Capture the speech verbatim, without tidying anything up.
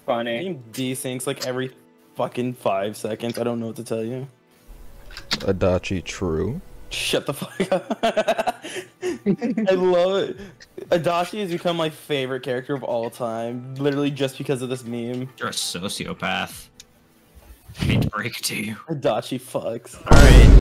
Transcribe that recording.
Funny. Game desyncs like every fucking five seconds. I don't know what to tell you. Adachi True. Shut the fuck up. I love it. Adachi has become my favorite character of all time, literally just because of this meme. You're a sociopath. I hate to break it to you. Adachi fucks. Alright.